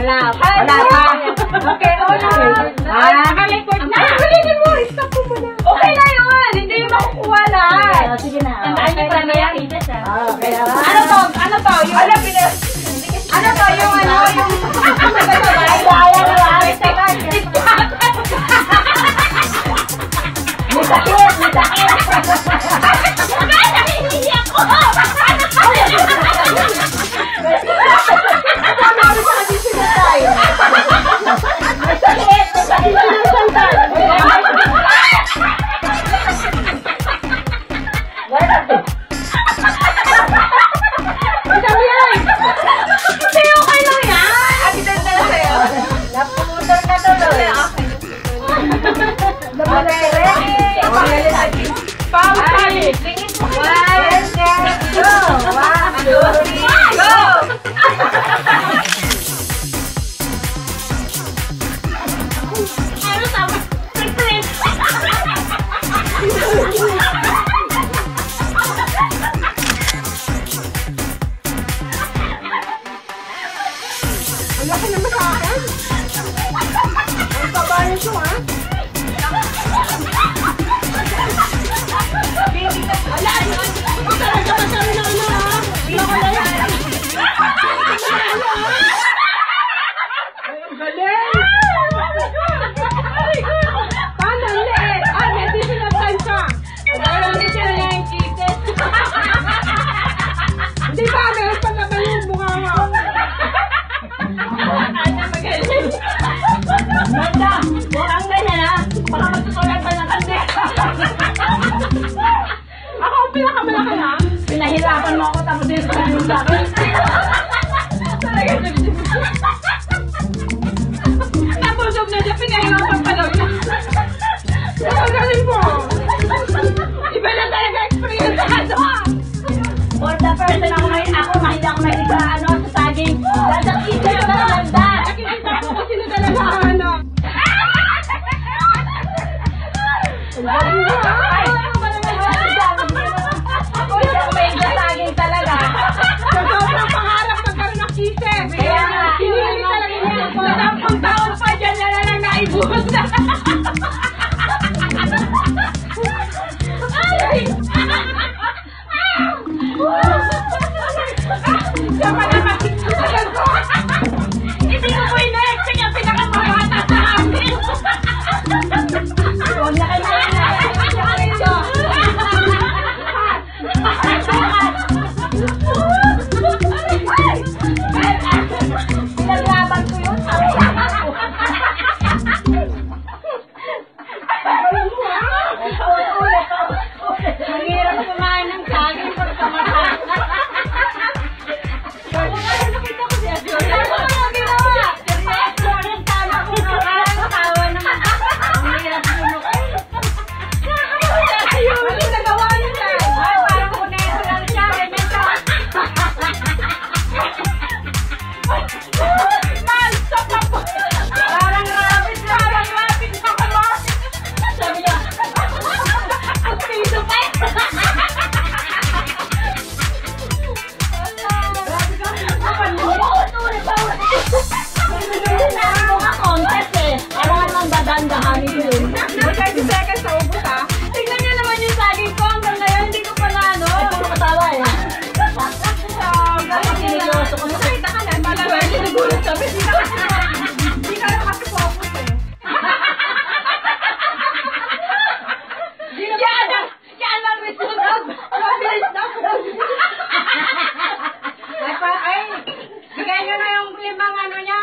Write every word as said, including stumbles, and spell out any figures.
Wala pa. Wala pa. Okay, wala. Ah, nakalikod na. Halinin mo. Stop mo muna. Okay na yun. Hindi yung makukuha lang. Sige na. Tandaan niyo pa na yan. Ano to? Ano to? Yung... Ano pinas? Ano to? Yung ano? Yung... May sakit! May sakit! Hindi ako! Laki naman sa akin. Ang kabayan siya, ha? Wala, ang talaga masari na ano, ha? Ang galing! Paano, liit? Ah, hindi sinabtan siya. Hindi siya na yung kisses. Hindi ba, meron pa naman yung mukha mo. Manda, mukhang ganyan ha. Baka magsusulat pa ng kandila. Ako ang pinakamalaki ha. Pinahirapan mo ako tapos din sa yung sa akin. Napusog na siya, pinahirapan pa daw niya. Ang galing mo. Iba na talaga experience na ito ha. For the person ako may ako, mahilig ako may iba, ano, sa saging. Dadakita ko na landa. Nakikita ko kung sino talaga ano. Ang galing mo ha. Ay, ako ba naman yung saging? Ako yung may iba saging talaga. Sa sobrang pangarap magkaroon ng kisses. Kaya nga. Pinili talaga niya. Madampang taon pa dyan na lang naibuhos na. Ay! Siya pa naman. Hindi ko po ina-expect yung pinakamabata sa amin. Huwag na kayo na. Pinaglaban ko yun. Mahirap kumain ng saging pag kamata. Nakita ko siya. Ano mo ginawa? Seryoso, ang tama ko na. Parang tawa naman. Ang hirap lumukay. Ano nagawa niya dyan? Ay, parang kuneto lang siya. Ganyan ka. Man, stop na po. Parang rabbit. Parang rabbit na kumakain. Sabi niya, Ang piso pa. contest eh. Kailangan lang dadandahanin yun. thirty seconds sa ubos ha. Tingnan niyo naman yung saging ko hanggang ngayon. Hindi ko pa na ano. Ay, puro katawa eh. Dahil Seryoso ko na. nakita ka na. Malawag yung nagulat sabi. Hindi ka Hindi ka naman kasi focus eh. Yan! Yan lang may sunog! Mabilis na ako. Ay, pa, ay! Bigay nyo na yung limang ano niya.